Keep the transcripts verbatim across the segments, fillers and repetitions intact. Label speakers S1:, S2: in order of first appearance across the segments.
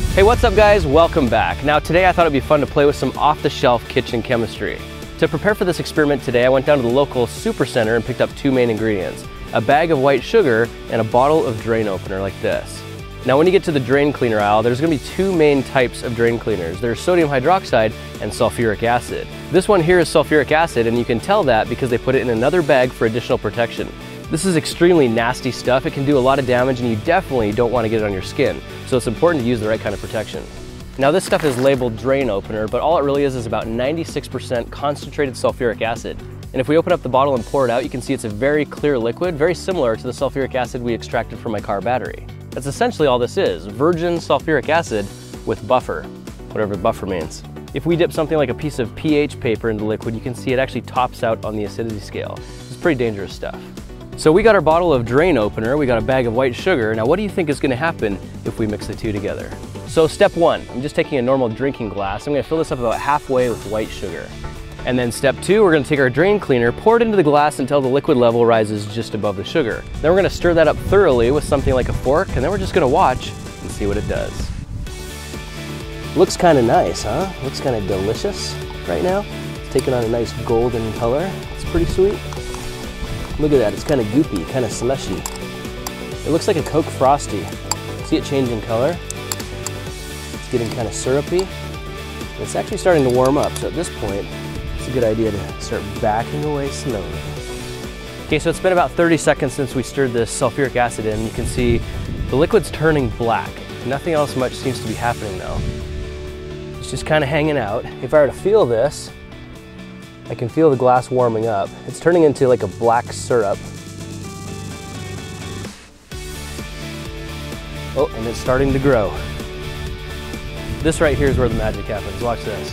S1: Hey, what's up guys? Welcome back. Now today I thought it'd be fun to play with some off-the-shelf kitchen chemistry. To prepare for this experiment today, I went down to the local super center and picked up two main ingredients, a bag of white sugar and a bottle of drain opener like this. Now when you get to the drain cleaner aisle, there's going to be two main types of drain cleaners. There's sodium hydroxide and sulfuric acid. This one here is sulfuric acid, and you can tell that because they put it in another bag for additional protection. This is extremely nasty stuff. It can do a lot of damage and you definitely don't want to get it on your skin. So it's important to use the right kind of protection. Now this stuff is labeled drain opener, but all it really is is about ninety-six percent concentrated sulfuric acid. And if we open up the bottle and pour it out, you can see it's a very clear liquid, very similar to the sulfuric acid we extracted from my car battery. That's essentially all this is, virgin sulfuric acid with buffer, whatever buffer means. If we dip something like a piece of pH paper into liquid, you can see it actually tops out on the acidity scale. It's pretty dangerous stuff. So we got our bottle of drain opener, we got a bag of white sugar. Now what do you think is going to happen if we mix the two together? So step one, I'm just taking a normal drinking glass. I'm going to fill this up about halfway with white sugar. And then step two, we're going to take our drain cleaner, pour it into the glass until the liquid level rises just above the sugar. Then we're going to stir that up thoroughly with something like a fork, and then we're just going to watch and see what it does. Looks kind of nice, huh? Looks kind of delicious right now. It's taking on a nice golden color. It's pretty sweet. Look at that, it's kind of goopy, kind of slushy. It looks like a Coke Frosty. See it changing color? It's getting kind of syrupy. It's actually starting to warm up, so at this point, it's a good idea to start backing away slowly. Okay, so it's been about thirty seconds since we stirred this sulfuric acid in. You can see the liquid's turning black. Nothing else much seems to be happening though. It's just kind of hanging out. If I were to feel this, I can feel the glass warming up. It's turning into like a black syrup. Oh, and it's starting to grow. This right here is where the magic happens. Watch this.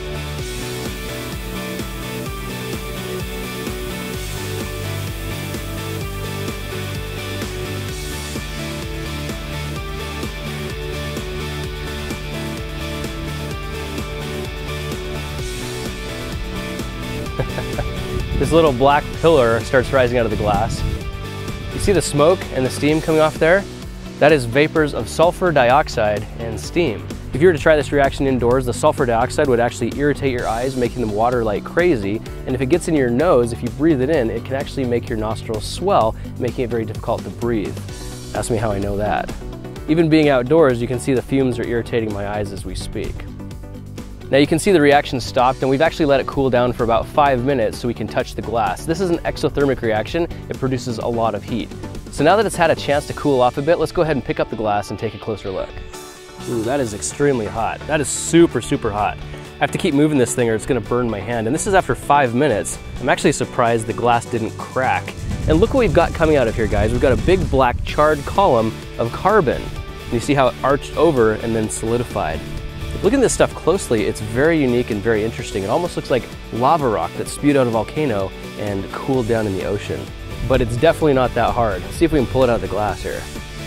S1: This little black pillar starts rising out of the glass. You see the smoke and the steam coming off there? That is vapors of sulfur dioxide and steam. If you were to try this reaction indoors, the sulfur dioxide would actually irritate your eyes, making them water like crazy. And if it gets in your nose, if you breathe it in, it can actually make your nostrils swell, making it very difficult to breathe. Ask me how I know that. Even being outdoors, you can see the fumes are irritating my eyes as we speak. Now you can see the reaction stopped, and we've actually let it cool down for about five minutes so we can touch the glass. This is an exothermic reaction. It produces a lot of heat. So now that it's had a chance to cool off a bit, let's go ahead and pick up the glass and take a closer look. Ooh, that is extremely hot. That is super, super hot. I have to keep moving this thing or it's gonna burn my hand. And this is after five minutes. I'm actually surprised the glass didn't crack. And look what we've got coming out of here, guys. We've got a big black charred column of carbon. And you see how it arched over and then solidified. Look at this stuff closely. It's very unique and very interesting. It almost looks like lava rock that spewed out of a volcano and cooled down in the ocean. But it's definitely not that hard. Let's see if we can pull it out of the glass here.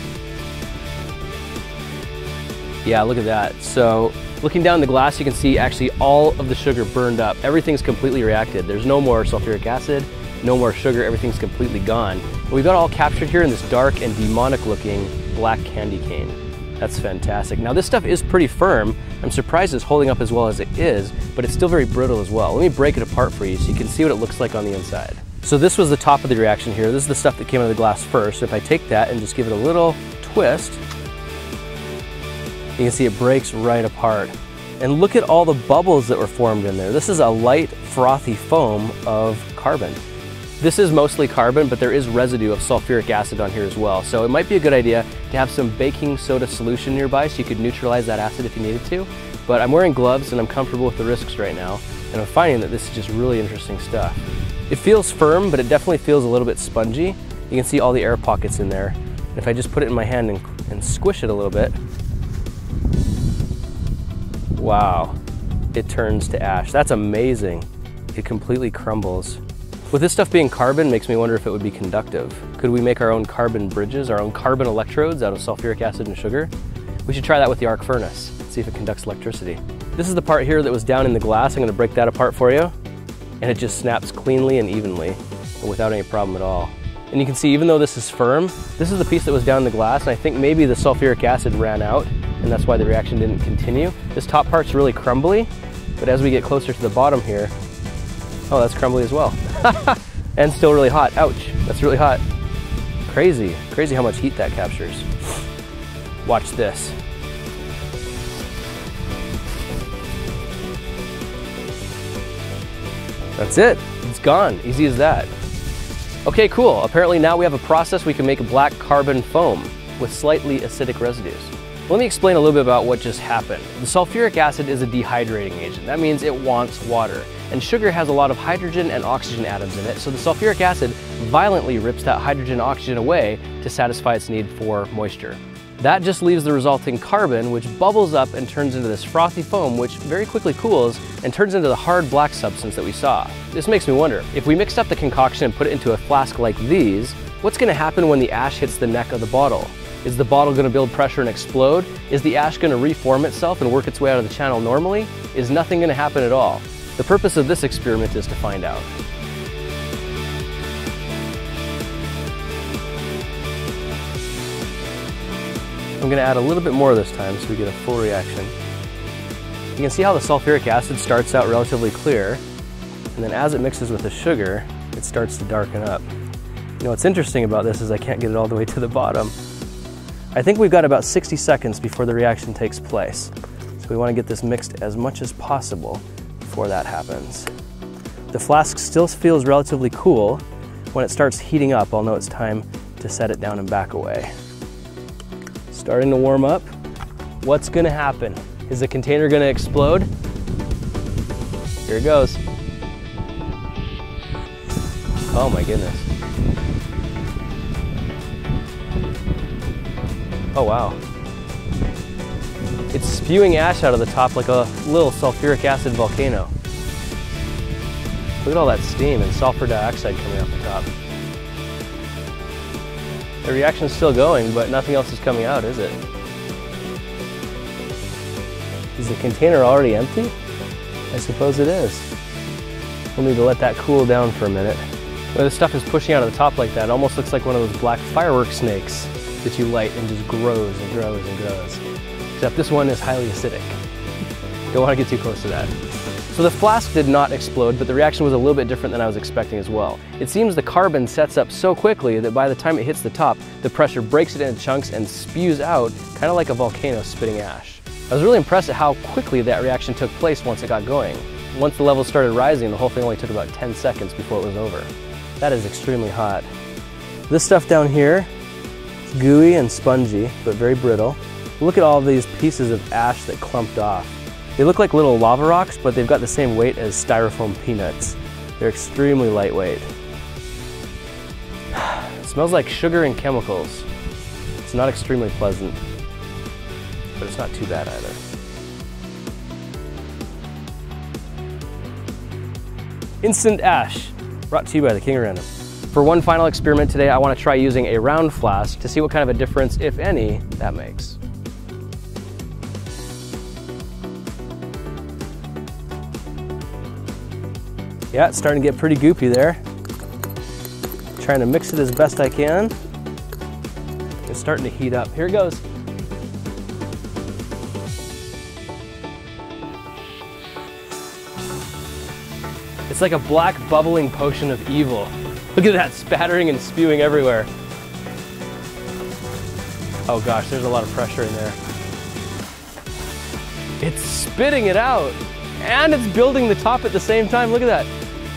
S1: Yeah, look at that. So looking down the glass, you can see actually all of the sugar burned up. Everything's completely reacted. There's no more sulfuric acid, no more sugar. Everything's completely gone. And we've got it all captured here in this dark and demonic looking black candy cane. That's fantastic. Now this stuff is pretty firm. I'm surprised it's holding up as well as it is, but it's still very brittle as well. Let me break it apart for you so you can see what it looks like on the inside. So this was the top of the reaction here. This is the stuff that came out of the glass first. If I take that and just give it a little twist, you can see it breaks right apart. And look at all the bubbles that were formed in there. This is a light, frothy foam of carbon. This is mostly carbon, but there is residue of sulfuric acid on here as well. So it might be a good idea to have some baking soda solution nearby so you could neutralize that acid if you needed to. But I'm wearing gloves and I'm comfortable with the risks right now. And I'm finding that this is just really interesting stuff. It feels firm, but it definitely feels a little bit spongy. You can see all the air pockets in there. And if I just put it in my hand and, and squish it a little bit, wow, it turns to ash. That's amazing. It completely crumbles. With this stuff being carbon, makes me wonder if it would be conductive. Could we make our own carbon bridges, our own carbon electrodes out of sulfuric acid and sugar? We should try that with the arc furnace, see if it conducts electricity. This is the part here that was down in the glass. I'm gonna break that apart for you. And it just snaps cleanly and evenly without any problem at all. And you can see, even though this is firm, this is the piece that was down in the glass, and I think maybe the sulfuric acid ran out and that's why the reaction didn't continue. This top part's really crumbly, but as we get closer to the bottom here, oh, that's crumbly as well. And still really hot. Ouch, that's really hot. Crazy, crazy how much heat that captures. Watch this. That's it, it's gone, easy as that. Okay, cool, apparently now we have a process we can make black carbon foam with slightly acidic residues. Let me explain a little bit about what just happened. The sulfuric acid is a dehydrating agent. That means it wants water. And sugar has a lot of hydrogen and oxygen atoms in it, so the sulfuric acid violently rips that hydrogen and oxygen away to satisfy its need for moisture. That just leaves the resulting carbon, which bubbles up and turns into this frothy foam, which very quickly cools and turns into the hard black substance that we saw. This makes me wonder, if we mixed up the concoction and put it into a flask like these, what's gonna happen when the ash hits the neck of the bottle? Is the bottle gonna build pressure and explode? Is the ash gonna reform itself and work its way out of the channel normally? Is nothing gonna happen at all? The purpose of this experiment is to find out. I'm gonna add a little bit more this time so we get a full reaction. You can see how the sulfuric acid starts out relatively clear, and then as it mixes with the sugar, it starts to darken up. You know what's interesting about this is I can't get it all the way to the bottom. I think we've got about sixty seconds before the reaction takes place. So we wanna get this mixed as much as possible before that happens. The flask still feels relatively cool. When it starts heating up, I'll know it's time to set it down and back away. Starting to warm up. What's gonna happen? Is the container gonna explode? Here it goes. Oh my goodness. Oh wow. It's spewing ash out of the top like a little sulfuric acid volcano. Look at all that steam and sulfur dioxide coming off the top. The reaction's still going, but nothing else is coming out, is it? Is the container already empty? I suppose it is. We'll need to let that cool down for a minute. When the stuff is pushing out of the top like that, it almost looks like one of those black firework snakes that you light and just grows and grows and grows. Except this one is highly acidic. Don't want to get too close to that. So the flask did not explode, but the reaction was a little bit different than I was expecting as well. It seems the carbon sets up so quickly that by the time it hits the top, the pressure breaks it into chunks and spews out, kind of like a volcano spitting ash. I was really impressed at how quickly that reaction took place once it got going. Once the levels started rising, the whole thing only took about ten seconds before it was over. That is extremely hot. This stuff down here is gooey and spongy, but very brittle. Look at all these pieces of ash that clumped off. They look like little lava rocks, but they've got the same weight as styrofoam peanuts. They're extremely lightweight. It smells like sugar and chemicals. It's not extremely pleasant, but it's not too bad either. Instant ash, brought to you by the King of Random. For one final experiment today, I want to try using a round flask to see what kind of a difference, if any, that makes. Yeah, it's starting to get pretty goopy there. Trying to mix it as best I can. It's starting to heat up. Here it goes. It's like a black bubbling potion of evil. Look at that, spattering and spewing everywhere. Oh gosh, there's a lot of pressure in there. It's spitting it out, and it's building the top at the same time. Look at that.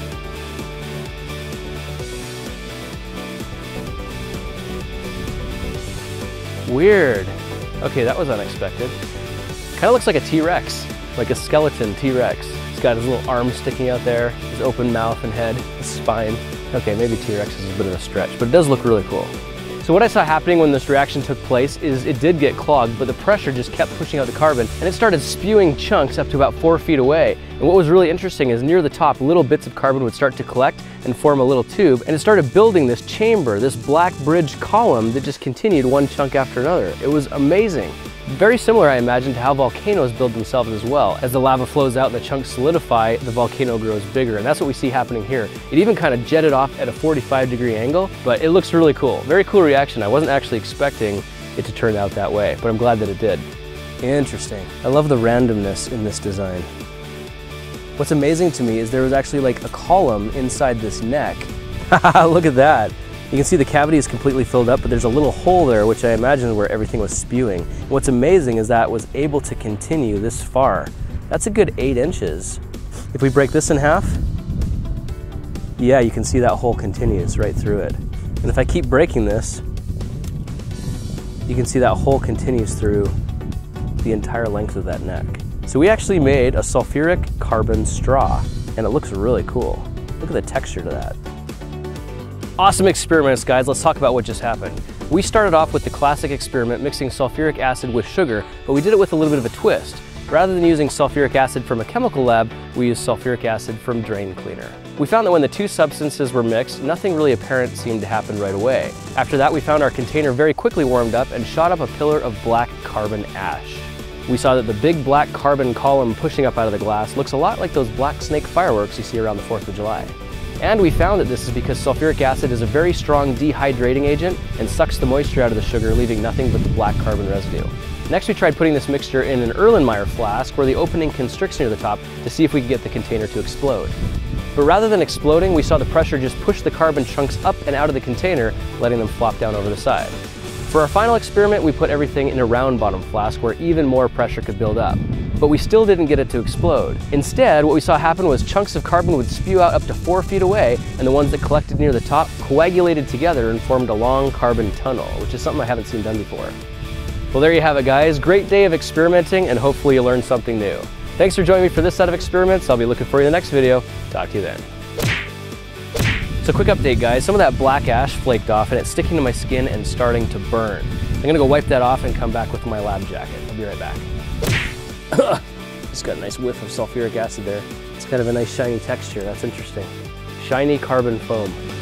S1: Weird. Okay, that was unexpected. Kind of looks like a T-Rex, like a skeleton T-Rex. He's got his little arms sticking out there, his open mouth and head, his spine. Okay, maybe T-Rex is a bit of a stretch, but it does look really cool. So what I saw happening when this reaction took place is it did get clogged, but the pressure just kept pushing out the carbon, and it started spewing chunks up to about four feet away. And what was really interesting is near the top, little bits of carbon would start to collect and form a little tube, and it started building this chamber, this black bridge column that just continued one chunk after another. It was amazing. Very similar, I imagine, to how volcanoes build themselves as well. As the lava flows out and the chunks solidify, the volcano grows bigger, and that's what we see happening here. It even kind of jetted off at a forty-five degree angle, but it looks really cool. Very cool reaction. I wasn't actually expecting it to turn out that way, but I'm glad that it did. Interesting. I love the randomness in this design. What's amazing to me is there was actually like a column inside this neck. Look at that. You can see the cavity is completely filled up, but there's a little hole there, which I imagine is where everything was spewing. And what's amazing is that it was able to continue this far. That's a good eight inches. If we break this in half, yeah, you can see that hole continues right through it. And if I keep breaking this, you can see that hole continues through the entire length of that neck. So we actually made a sulfuric carbon straw, and it looks really cool. Look at the texture to that. Awesome experiments, guys. Let's talk about what just happened. We started off with the classic experiment mixing sulfuric acid with sugar, but we did it with a little bit of a twist. Rather than using sulfuric acid from a chemical lab, we used sulfuric acid from drain cleaner. We found that when the two substances were mixed, nothing really apparent seemed to happen right away. After that, we found our container very quickly warmed up and shot up a pillar of black carbon ash. We saw that the big black carbon column pushing up out of the glass looks a lot like those black snake fireworks you see around the fourth of July. And we found that this is because sulfuric acid is a very strong dehydrating agent and sucks the moisture out of the sugar, leaving nothing but the black carbon residue. Next, we tried putting this mixture in an Erlenmeyer flask where the opening constricts near the top to see if we could get the container to explode. But rather than exploding, we saw the pressure just push the carbon chunks up and out of the container, letting them flop down over the side. For our final experiment, we put everything in a round bottom flask where even more pressure could build up. But we still didn't get it to explode. Instead, what we saw happen was chunks of carbon would spew out up to four feet away, and the ones that collected near the top coagulated together and formed a long carbon tunnel, which is something I haven't seen done before. Well, there you have it, guys. Great day of experimenting, and hopefully you learned something new. Thanks for joining me for this set of experiments. I'll be looking for you in the next video. Talk to you then. So quick update, guys. Some of that black ash flaked off and it's sticking to my skin and starting to burn. I'm gonna go wipe that off and come back with my lab jacket. I'll be right back. Just got a nice whiff of sulfuric acid there. It's kind of a nice shiny texture. That's interesting. Shiny carbon foam.